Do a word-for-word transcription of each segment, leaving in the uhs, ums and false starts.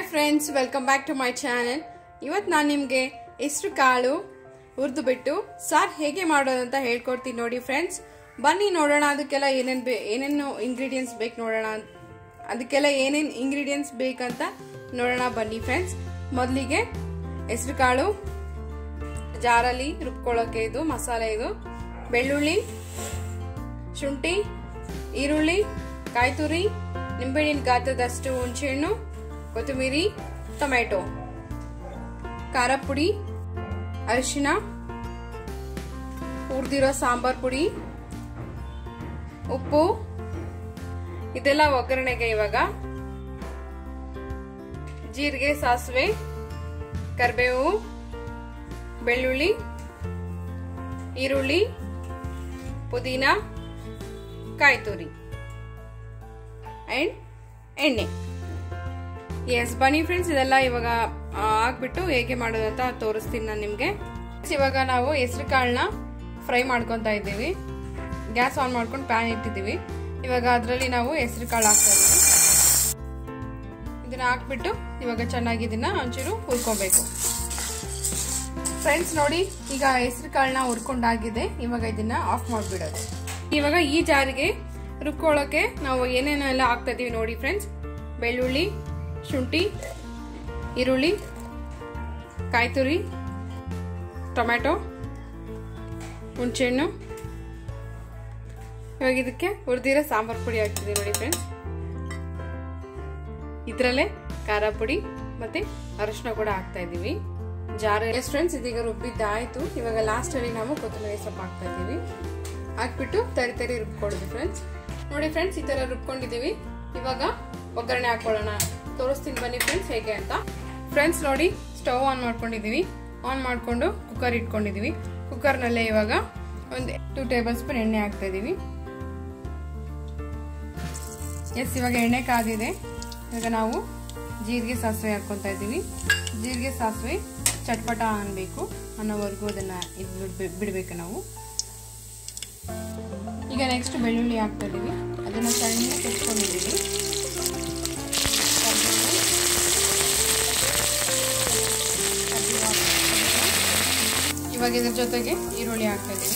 friends, welcome back to my channel. ಇವತ್ತು ನಾನು ನಿಮಗೆ ಹೆಸರು ಕಾಳು ಹುರಿದು ಬಿಟ್ಟು ಸಾರ್ ಹೇಗೆ ಮಾಡೋದು ಅಂತ ಹೇಳ್ಕೊಡ್ತೀನಿ ನೋಡಿ ಫ್ರೆಂಡ್ಸ್. ಬನ್ನಿ ನೋಡೋಣ ಅದಕ್ಕೆಲ್ಲ ಏನೇನು ಏನೇನು ಇಂಗ್ರೀಡಿಯೆಂಟ್ಸ್ ಬೇಕು ನೋಡೋಣ. ಅದಕ್ಕೆಲ್ಲ ಏನೇನು ಇಂಗ್ರೀಡಿಯೆಂಟ್ಸ್ ಬೇಕಂತ ನೋಡೋಣ ಬನ್ನಿ ಫ್ರೆಂಡ್ಸ್. ಮೊದಲಿಗೆ ಹೆಸರು ಕಾಳು ಜಾರಲ್ಲಿ ರುಬ್ಕೊಳ್ಳೋಕೆ ಇದು ಮಸಾಲೆ, ಇದು ಬೆಳ್ಳುಳ್ಳಿ, ಶುಂಠಿ, ಈರುಳ್ಳಿ, ಕಾಯಿ ತುರಿ, ನಿಂಬೆಹಣ್ಣಿನ ಗಾತ್ರದಷ್ಟು ಹುಣಸೆಹಣ್ಣು, ಕೊತ್ತಂಬರಿ, ಟೊಮೆಟೊ, ಖಾರ ಪುಡಿ, ಅರಿಶಿನ, ಹುರಿದಿರೋ ಸಾಂಬಾರ್ ಪುಡಿ, ಉಪ್ಪು, ಇದೆಲ್ಲ ಒಗ್ಗರಣೆಗೆ. ಇವಾಗ ಜೀರಿಗೆ, ಸಾಸಿವೆ, ಕರಿಬೇವು, ಬೆಳ್ಳುಳ್ಳಿ, ಈರುಳ್ಳಿ, ಪುದೀನ, ಕಾಯಿ ತುರಿ ಅಂಡ್ ಎಣ್ಣೆ. ಎಸ್ ಬನ್ನಿ ಫ್ರೆಂಡ್ಸ್, ಇದೆಲ್ಲ ಇವಾಗ ಹಾಕ್ಬಿಟ್ಟು ಹೇಗೆ ಮಾಡೋದು ಅಂತ ತೋರಿಸ್ತೀನಿ ನಾನು ನಿಮ್ಗೆ. ಇವಾಗ ನಾವು ಹೆಸರು ಕಾಳನ್ನ ಫ್ರೈ ಮಾಡ್ಕೊತಾ ಇದ್ದೀವಿ. ಗ್ಯಾಸ್ ಆನ್ ಮಾಡ್ಕೊಂಡು ಪ್ಯಾನ್ ಇಟ್ಟಿದ್ದೀವಿ. ಇವಾಗ ಅದರಲ್ಲಿ ನಾವು ಹೆಸರು ಕಾಳು ಹಾಕ್ತಾ ಇದ್ದೀವಿ. ಇದನ್ನ ಹಾಕ್ಬಿಟ್ಟು ಇವಾಗ ಚೆನ್ನಾಗಿ ಇದನ್ನ ಒಂಚೂರು ಹುರ್ಕೊಬೇಕು ಫ್ರೆಂಡ್ಸ್. ನೋಡಿ, ಈಗ ಹೆಸರು ಕಾಳನ್ನ ಹುರ್ಕೊಂಡಾಗಿದೆ. ಇವಾಗ ಇದನ್ನ ಆಫ್ ಮಾಡ್ಬಿಡೋದು. ಇವಾಗ ಈ ಜಾರಿಗೆ ರುಬ್ಕೊಳ್ಳೋಕೆ ನಾವು ಏನೇನೆಲ್ಲ ಹಾಕ್ತಾ ಇದೀವಿ ನೋಡಿ ಫ್ರೆಂಡ್ಸ್. ಬೆಳ್ಳುಳ್ಳಿ, ಶುಂಠಿ, ಈರುಳ್ಳಿ, ಕಾಯಿ ತುರಿ, ಟೊಮೆಟೊ, ಹುಣಸೆಹಣ್ಣು. ಇವಾಗ ಇದಕ್ಕೆ ಹುರಿದಿರೋ ಸಾಂಬಾರ್ ಪುಡಿ ಹಾಕ್ತಿದ್ದೀವಿ ನೋಡಿ ಫ್ರೆಂಡ್ಸ್. ಇದರಲ್ಲೇ ಖಾರ ಪುಡಿ ಮತ್ತೆ ಅರಿಶಿನ ಕೂಡ ಹಾಕ್ತಾ ಇದೀವಿ. ಜಾರ ಎಸ್ ಫ್ರೆಂಡ್ಸ್, ಇದೀಗ ರುಬ್ಬಿದ್ದಾಯ್ತು. ಇವಾಗ ಲಾಸ್ಟ್ ಅಲ್ಲಿ ನಾವು ಕೊತ್ತಂಬರಿ ಸೊಪ್ಪು ಹಾಕ್ತಾ ಇದೀವಿ. ಹಾಕ್ಬಿಟ್ಟು ತರಿ ತರಿ ರುಬ್ಕೊಳ್ಳೋದು ಫ್ರೆಂಡ್ಸ್. ನೋಡಿ ಫ್ರೆಂಡ್ಸ್, ಈ ತರ ರುಬ್ಕೊಂಡಿದೀವಿ. ಇವಾಗ ಒಗ್ಗರಣೆ ಹಾಕೊಳ್ಳೋಣ. ತೋರಿಸ್ತೀನಿ ಬನ್ನಿ ಫ್ರೆಂಡ್ಸ್ ಹೇಗೆ ಅಂತ. ಫ್ರೆಂಡ್ಸ್ ನೋಡಿ, ಸ್ಟವ್ ಆನ್ ಮಾಡ್ಕೊಂಡಿದೀವಿ. ಆನ್ ಮಾಡ್ಕೊಂಡು ಕುಕ್ಕರ್ ಇಟ್ಕೊಂಡಿದೀವಿ. ಕುಕ್ಕರ್ ನಲ್ಲೇ ಇವಾಗ ಒಂದು ಟೂ ಟೇಬಲ್ ಸ್ಪೂನ್ ಎಣ್ಣೆ ಹಾಕ್ತಾ ಇದೀವಿ. ಎಸ್, ಇವಾಗ ಎಣ್ಣೆ ಕಾದಿದೆ. ಇವಾಗ ನಾವು ಜೀರಿಗೆ, ಸಾಸಿವೆ ಹಾಕೊಂತ ಇದೀವಿ. ಜೀರಿಗೆ, ಸಾಸಿವೆ ಚಟ್ಪಟ ಅನ್ಬೇಕು ಅನ್ನೋವರೆಗೂ ಅದನ್ನ ಇದು ಬಿಡ್ಬೇಕು ನಾವು. ಈಗ ನೆಕ್ಸ್ಟ್ ಬೆಳ್ಳುಳ್ಳಿ ಹಾಕ್ತಾ ಇದೀವಿ. ಅದನ್ನ ಸಣ್ಣ ತೆಗೆದುಕೊಂಡಿದ್ದೀವಿ. ಇವಾಗ ಇದ್ರ ಜೊತೆಗೆ ಈರುಳ್ಳಿ ಹಾಕ್ತಾ ಇದೀವಿ.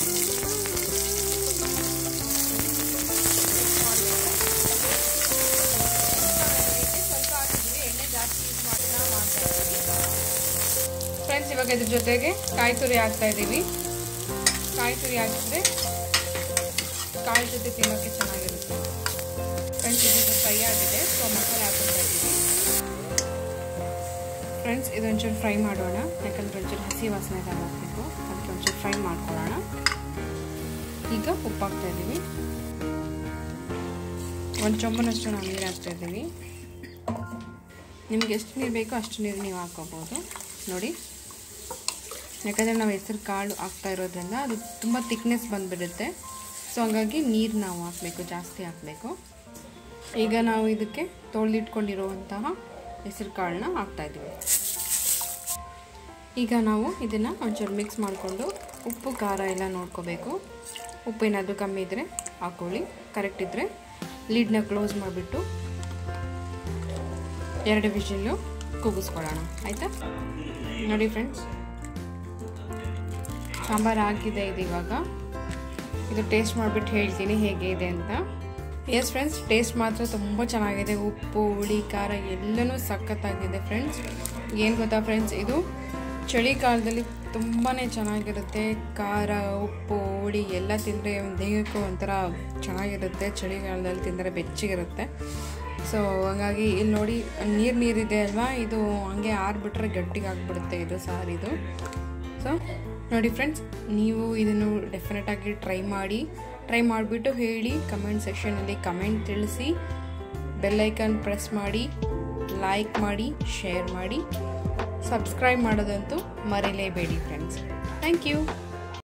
ಸ್ವಲ್ಪ ಹಾಕಿದ್ವಿ, ಎಣ್ಣೆ ಜಾಸ್ತಿ ಯೂಸ್ ಮಾಡಿ ಮಾಡ್ತಾ ಇದ್ದೀವಿ ಫ್ರೆಂಡ್ಸ್. ಇವಾಗ ಇದ್ರ ಜೊತೆಗೆ ಕಾಯಿ ತುರಿ ಹಾಕ್ತಾ ಇದೀವಿ. ಕಾಯಿ ತುರಿ ಹಾಕಿದ್ರೆ ಕಾಳು ಜೊತೆ ತಿನ್ನೋಕೆ ಚೆನ್ನಾಗಿರುತ್ತೆ ಫ್ರೆಂಡ್ಸ್. ಇದು ಫ್ರೈ ಆಗಿದೆ, ಸೊ ಮಸಾಲೆ ಹಾಕ್ತಾ ಇದ್ದೀವಿ ಫ್ರೆಂಡ್ಸ್. ಇದೊಂಚೂರು ಫ್ರೈ ಮಾಡೋಣ, ಯಾಕಂದ್ರೆ ಒಂಚೂರು ಹಸಿ ವಾಸನೆ ತಗೋಬೇಕು. ಅದಕ್ಕೆ ಒಂಚೂರು ಫ್ರೈ ಮಾಡ್ಕೊಳ್ಳೋಣ. ಈಗ ಉಪ್ಪು ಹಾಕ್ತಾ ಇದ್ದೀವಿ. ಒಂದು ಚೊಂಬನಷ್ಟು ನಾವು ನೀರು ಹಾಕ್ತಾ ಇದ್ದೀವಿ. ನಿಮ್ಗೆ ಎಷ್ಟು ನೀರು ಬೇಕೋ ಅಷ್ಟು ನೀರು ನೀವು ಹಾಕೋಬೋದು ನೋಡಿ. ಯಾಕಂದರೆ ನಾವು ಹೆಸರು ಕಾಳು ಹಾಕ್ತಾ ಇರೋದ್ರಿಂದ ಅದು ತುಂಬ ತಿಕ್ನೆಸ್ ಬಂದುಬಿಡುತ್ತೆ. ಸೊ ಹಂಗಾಗಿ ನೀರು ನಾವು ಹಾಕಬೇಕು, ಜಾಸ್ತಿ ಹಾಕಬೇಕು. ಈಗ ನಾವು ಇದಕ್ಕೆ ತೊಳೆದಿಟ್ಕೊಂಡಿರುವಂತಹ ಹೆಸರು ಕಾಳನ್ನ ಹಾಕ್ತಾ ಇದ್ದೀವಿ. ಈಗ ನಾವು ಇದನ್ನು ಒಂಚೂರು ಮಿಕ್ಸ್ ಮಾಡಿಕೊಂಡು ಉಪ್ಪು ಖಾರ ಎಲ್ಲ ನೋಡ್ಕೋಬೇಕು. ಉಪ್ಪು ಏನಾದರೂ ಕಮ್ಮಿ ಇದ್ದರೆ ಹಾಕ್ಕೊಳ್ಳಿ, ಕರೆಕ್ಟ್ ಇದ್ದರೆ ಲೀಡ್ನ ಕ್ಲೋಸ್ ಮಾಡಿಬಿಟ್ಟು ಎರಡು ವಿಷಲ್ಲು ಕೂಗಿಸ್ಕೊಳ್ಳೋಣ, ಆಯಿತಾ? ನೋಡಿ ಫ್ರೆಂಡ್ಸ್, ಸಾಂಬಾರು ಆಗಿದೆ. ಇದು ಇವಾಗ ಇದು ಟೇಸ್ಟ್ ಮಾಡಿಬಿಟ್ಟು ಹೇಳ್ತೀನಿ ಹೇಗೆ ಇದೆ ಅಂತ. ಎಸ್ ಫ್ರೆಂಡ್ಸ್, ಟೇಸ್ಟ್ ಮಾತ್ರ ತುಂಬ ಚೆನ್ನಾಗಿದೆ. ಉಪ್ಪು, ಹುಳಿ, ಖಾರ ಎಲ್ಲನೂ ಸಖತ್ತಾಗಿದೆ ಫ್ರೆಂಡ್ಸ್. ಏನು ಗೊತ್ತಾ ಫ್ರೆಂಡ್ಸ್, ಇದು ಚಳಿಗಾಲದಲ್ಲಿ ತುಂಬಾ ಚೆನ್ನಾಗಿರುತ್ತೆ. ಖಾರ, ಉಪ್ಪು, ಹುಳಿ ಎಲ್ಲ ತಿಂದರೆ ದೇಹಕ್ಕೂ ಒಂಥರ ಚೆನ್ನಾಗಿರುತ್ತೆ. ಚಳಿಗಾಲದಲ್ಲಿ ತಿಂದರೆ ಬೆಚ್ಚಗಿರುತ್ತೆ. ಸೊ ಹಾಗಾಗಿ ಇಲ್ಲಿ ನೋಡಿ, ನೀರು ನೀರಿದೆ ಅಲ್ವಾ, ಇದು ಹಂಗೆ ಆರಿಬಿಟ್ರೆ ಗಟ್ಟಿಗೆ ಆಗಿಬಿಡುತ್ತೆ ಇದು ಸಾರಿದು. ಸೊ ನೋಡಿ ಫ್ರೆಂಡ್ಸ್, ನೀವು ಇದನ್ನು ಡೆಫಿನೆಟಾಗಿ ಟ್ರೈ ಮಾಡಿ. ಟ್ರೈ ಮಾಡಿಬಿಟ್ಟು ಹೇಳಿ, ಕಮೆಂಟ್ ಸೆಕ್ಷನಲ್ಲಿ ಕಮೆಂಟ್ ತಿಳಿಸಿ. ಬೆಲ್ಲೈಕನ್ ಪ್ರೆಸ್ ಮಾಡಿ, ಲೈಕ್ ಮಾಡಿ, ಶೇರ್ ಮಾಡಿ, ಸಬ್ಸ್ಕ್ರೈಬ್ ಮಾಡೋದಂತೂ ಮರಿಲೇಬೇಡಿ ಫ್ರೆಂಡ್ಸ್. Thank you.